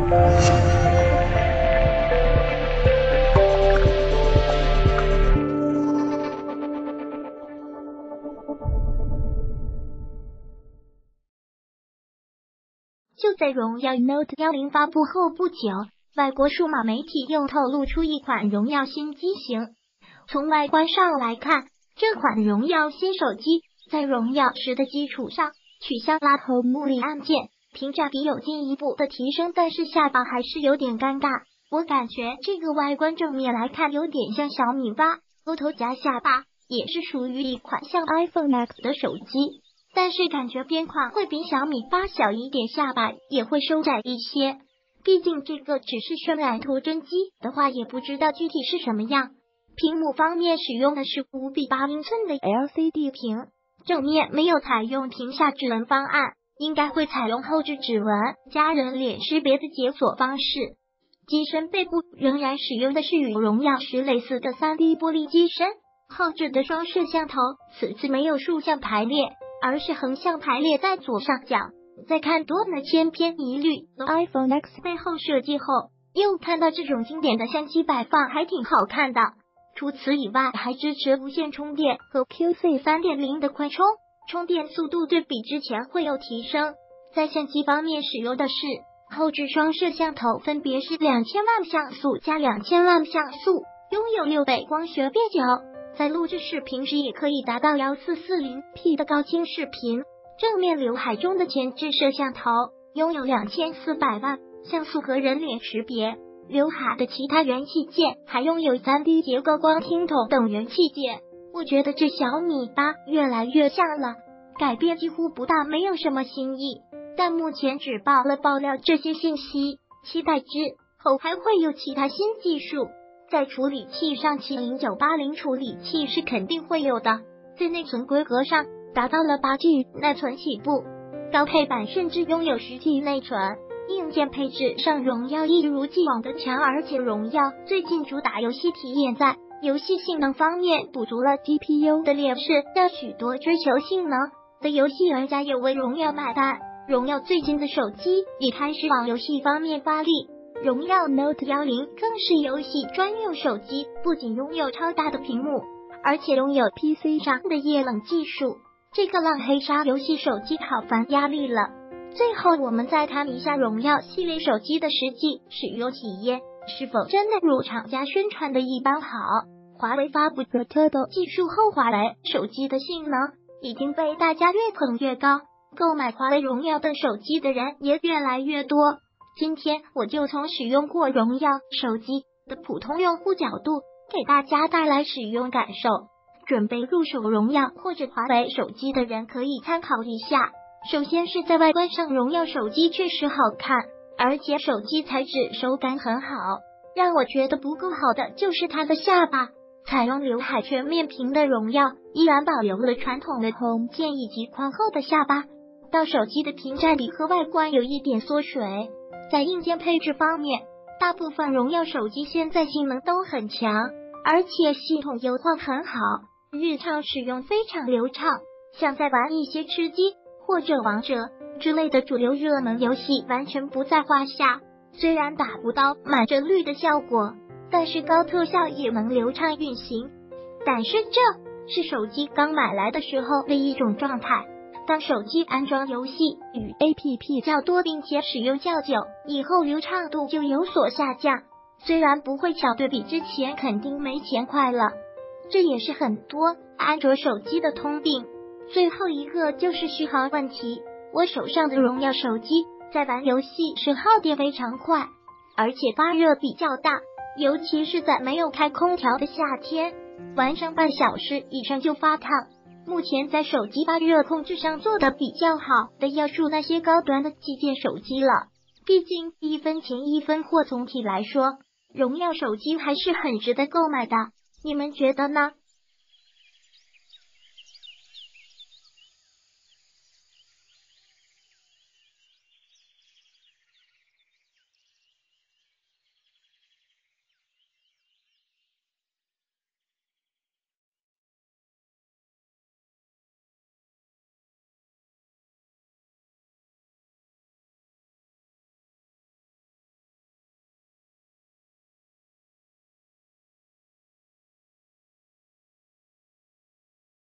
就在荣耀 Note 10发布后不久，外国数码媒体又透露出一款荣耀新机型。从外观上来看，这款荣耀新手机在荣耀10的基础上取消拉头目力按键，屏占比有进一步的提升，但是下巴还是有点尴尬。我感觉这个外观正面来看有点像小米8，额头加下巴也是属于一款像 iPhone Max 的手机。但是感觉边框会比小米8小一点，下巴也会收窄一些。毕竟这个只是渲染图真机的话，也不知道具体是什么样。屏幕方面使用的是5比8英寸的 LCD 屏，正面没有采用屏下指纹方案，应该会采用后置指纹加人脸识别的解锁方式。机身背部仍然使用的是与荣耀10类似的 3D 玻璃机身，后置的双摄像头此次没有竖向排列，而是横向排列在左上角。在看多了千篇一律的 iPhone X 背后设计后，又看到这种经典的相机摆放还挺好看的。除此以外，还支持无线充电和 QC 3.0 的快充，充电速度对比之前会有提升。在相机方面使用的是后置双摄像头，分别是2000万像素加2000万像素，拥有6倍光学变焦，在录制视频时也可以达到 1440p 的高清视频。正面刘海中的前置摄像头拥有2400万像素和人脸识别，刘海的其他元器件还拥有 3D 结构光听筒等元器件。我觉得这小米8越来越像了，改变几乎不大，没有什么新意。但目前只爆料这些信息，期待之后还会有其他新技术。在处理器上，70980处理器是肯定会有的，在内存规格上达到了 8G 内存起步，高配版甚至拥有10G 内存。硬件配置上，荣耀一如既往的强，而且荣耀最近主打游戏体验，在游戏性能方面补足了 GPU 的劣势，让许多追求性能的游戏玩家也为荣耀买单。荣耀最近的手机也开始往游戏方面发力，荣耀 Note 10更是游戏专用手机，不仅拥有超大的屏幕，而且拥有 PC 上的液冷技术。这个让黑鲨游戏手机好烦压力了。最后我们再谈一下荣耀系列手机的实际使用体验，是否真的如厂家宣传的一般好。华为发布 Proturbo 技术后，华为手机的性能已经被大家越捧越高，购买华为荣耀的手机的人也越来越多。今天我就从使用过荣耀手机的普通用户角度，给大家带来使用感受。准备入手荣耀或者华为手机的人可以参考一下。首先是在外观上，荣耀手机确实好看，而且手机材质手感很好。让我觉得不够好的就是它的下巴，采用刘海全面屏的荣耀依然保留了传统的红键以及宽厚的下巴，到手机的屏占比和外观有一点缩水。在硬件配置方面，大部分荣耀手机现在性能都很强，而且系统优化很好，日常使用非常流畅，像在玩一些吃鸡或者王者之类的主流热门游戏完全不在话下。虽然达不到满帧率的效果，但是高特效也能流畅运行。但是这是手机刚买来的时候的一种状态，当手机安装游戏与 APP 较多，并且使用较久以后，流畅度就有所下降。虽然不会小，对比之前肯定没钱快了，这也是很多安卓手机的通病。最后一个就是续航问题，我手上的荣耀手机在玩游戏时耗电非常快，而且发热比较大，尤其是在没有开空调的夏天，玩上半小时以上就发烫。目前在手机发热控制上做的比较好的要数那些高端的旗舰手机了，毕竟一分钱一分货，总体来说荣耀手机还是很值得购买的。你们觉得呢？